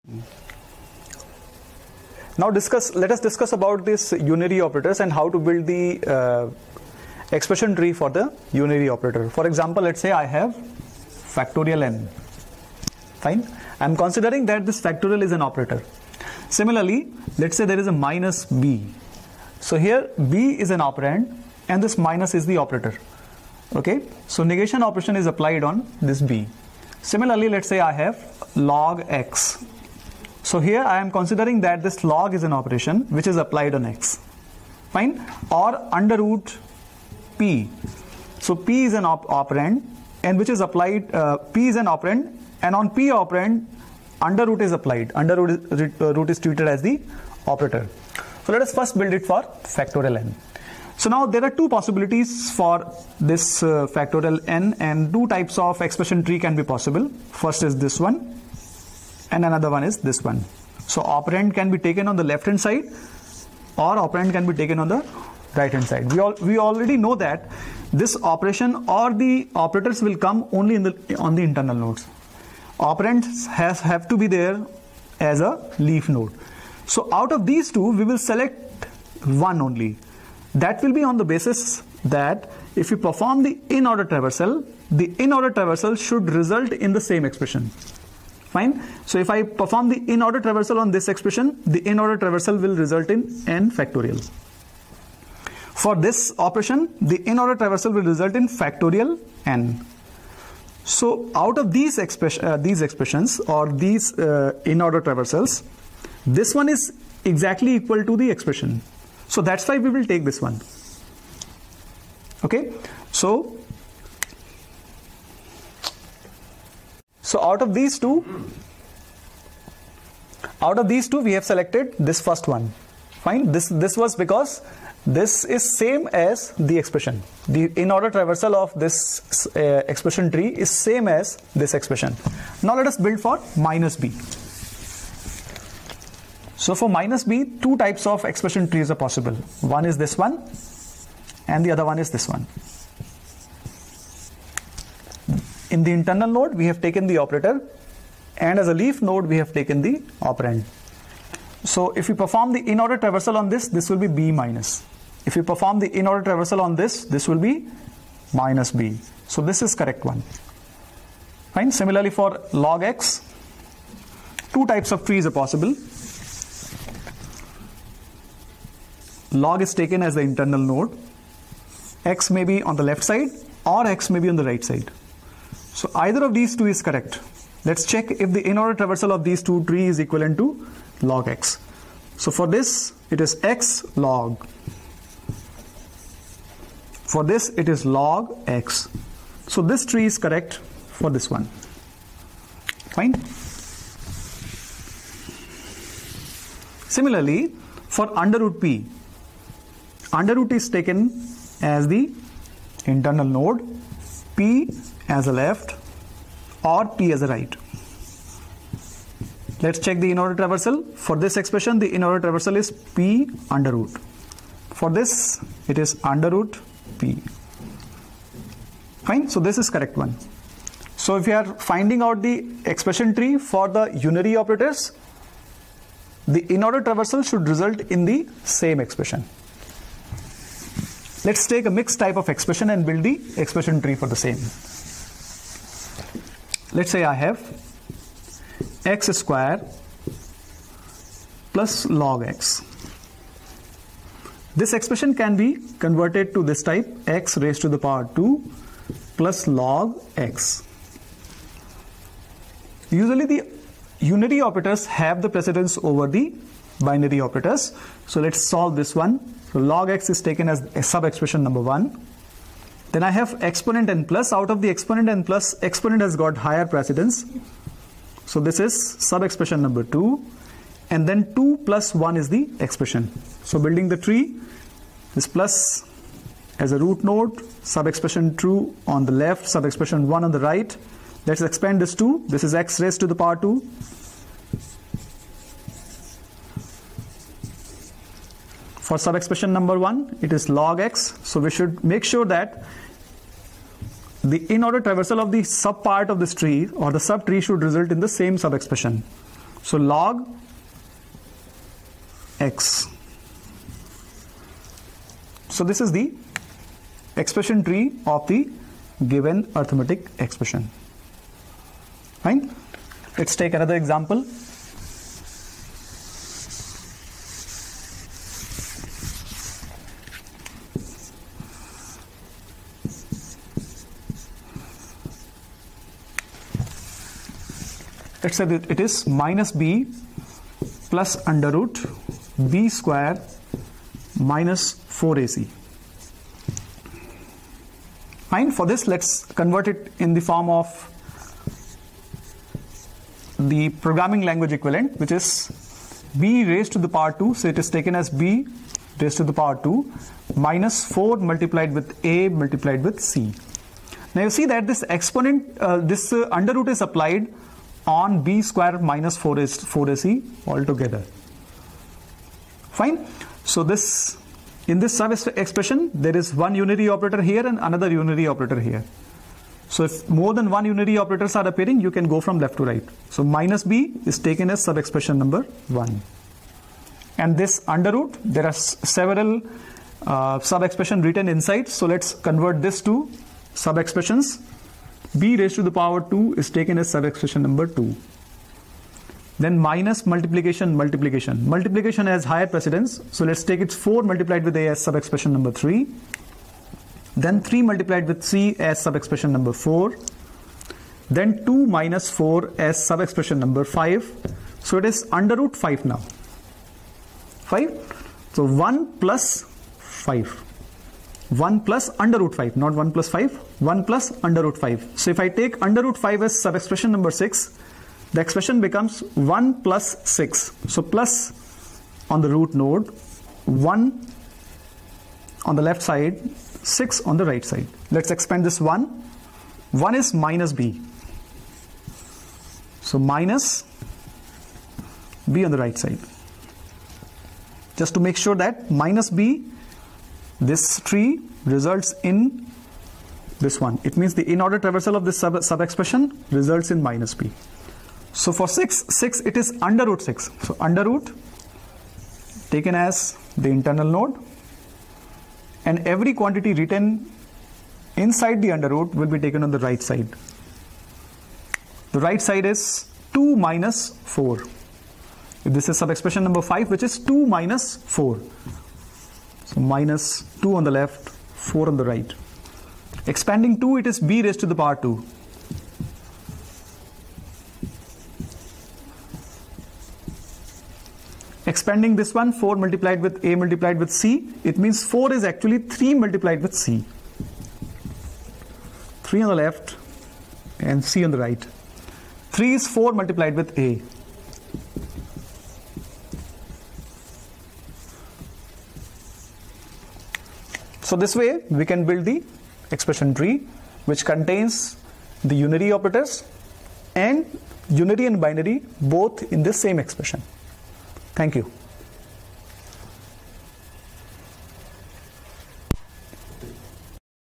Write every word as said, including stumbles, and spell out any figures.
Now discuss. Let us discuss about this unary operators and how to build the uh, expression tree for the unary operator. For example, let's say I have factorial n. Fine. I am considering that this factorial is an operator. Similarly, let's say there is a minus b. So here b is an operand and this minus is the operator. Okay. So negation operation is applied on this b. Similarly, let's say I have log x. So here I am considering that this log is an operation which is applied on x. Fine. Or under root p. So p is an op operand and which is applied, uh, p is an operand and on p operand under root is applied. Under root is, uh, root is treated as the operator. So let us first build it for factorial n. So now there are two possibilities for this uh, factorial n and two types of expression tree can be possible. First is this one and another one is this one. So operand can be taken on the left hand side or operand can be taken on the right hand side. We all we already know that this operation or the operators will come only in the on the internal nodes. Operands has have to be there as a leaf node. So out of these two we will select one only. That will be on the basis that if you perform the in-order traversal, the in-order traversal should result in the same expression. Fine. So if I perform the in-order traversal on this expression, the in-order traversal will result in n factorial. For this operation, the in-order traversal will result in factorial n. So out of these, express, uh, these expressions or these uh, in-order traversals, this one is exactly equal to the expression. So that's why we will take this one. Okay. So So out of these two, out of these two, we have selected this first one. Fine. This this was because this is same as the expression. The in-order traversal of this uh, expression tree is same as this expression. Now let us build for minus b. So for minus b, two types of expression trees are possible. One is this one, and the other one is this one. In the internal node, we have taken the operator, and as a leaf node, we have taken the operand. So if we perform the in-order traversal on this, this will be b minus. If we perform the in-order traversal on this, this will be minus b. So this is correct one. Fine. Similarly for log x, two types of trees are possible. Log is taken as the internal node. X may be on the left side or x may be on the right side. So either of these two is correct. Let's check if the in-order traversal of these two trees is equivalent to log x. So for this, it is x log. For this, it is log x. So this tree is correct for this one. Fine. Similarly, for under root p, under root is taken as the internal node, p as a left or p as a right. Let's check the in-order traversal. For this expression, the in-order traversal is p under root. For this, it is under root p. Fine. So this is correct one. So if you are finding out the expression tree for the unary operators, the in-order traversal should result in the same expression. Let's take a mixed type of expression and build the expression tree for the same. Let's say I have x square plus log x. This expression can be converted to this type, x raised to the power two plus log x. Usually the unary operators have the precedence over the binary operators. So let's solve this one. So log x is taken as a sub-expression number one. Then I have exponent n plus. Out of the exponent n plus, exponent has got higher precedence. So this is sub-expression number two. And then two plus one is the expression. So building the tree, this plus as a root node, sub-expression two on the left, sub-expression one on the right. Let's expand this two. This is x raised to the power two. For sub-expression number one, it is log x. So we should make sure that the in-order traversal of the sub-part of this tree or the sub-tree should result in the same sub-expression. So log x. So this is the expression tree of the given arithmetic expression. Fine. Let's take another example. Let's say that it is minus b plus under root b square minus four a c. Fine. For this, let's convert it in the form of the programming language equivalent, which is b raised to the power two. So it is taken as b raised to the power two minus four multiplied with a multiplied with c. Now you see that this exponent, uh, this uh, under root is applied on b square minus four a c altogether. Fine. So this, in this sub expression, there is one unary operator here and another unary operator here. So if more than one unary operators are appearing, you can go from left to right. So minus b is taken as sub expression number one. And this under root, there are several uh, sub expression written inside. So let's convert this to sub expressions. B raised to the power two is taken as sub expression number two. Then minus multiplication, multiplication. Multiplication has higher precedence. So let's take it four multiplied with a as sub expression number three. Then three multiplied with c as sub expression number four. Then two minus four as sub expression number five. So it is under root five now. five. So one plus five. one plus under root five, not one plus five, one plus under root five. So if I take under root five as sub expression number six, the expression becomes one plus six. So plus on the root node, one on the left side, six on the right side. Let's expand this one. one is minus b. So minus b on the right side. Just to make sure that minus b, this tree results in this one. It means the in-order traversal of this sub, sub expression results in minus b. So for six, six it is under root six. So under root taken as the internal node, and every quantity written inside the under root will be taken on the right side. The right side is two minus four. This is sub expression number five, which is two minus four. So minus two on the left, four on the right. Expanding two, it is b raised to the power two. Expanding this one, four multiplied with a multiplied with c, it means four is actually three multiplied with c. three on the left and c on the right. three is four multiplied with a. So this way we can build the expression tree, which contains the unary operators and unary and binary both in the same expression. Thank you.